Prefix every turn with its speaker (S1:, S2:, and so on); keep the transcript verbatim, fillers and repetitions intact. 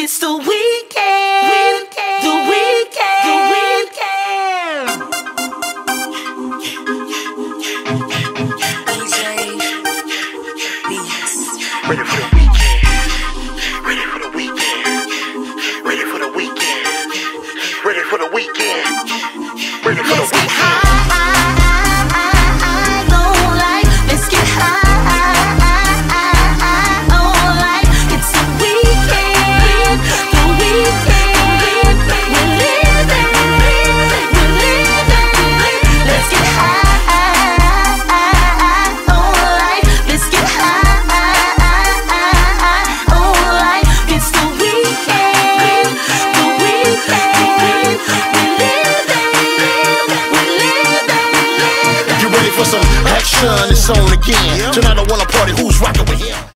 S1: It's the weekend, the weekend, the weekend. D J Beats.
S2: Ready for the weekend. Ready for the weekend. Ready for the weekend. Ready for the weekend. Ready for the weekend.
S3: For some action, it's on again. Tonight I wanna party, who's rockin' with him?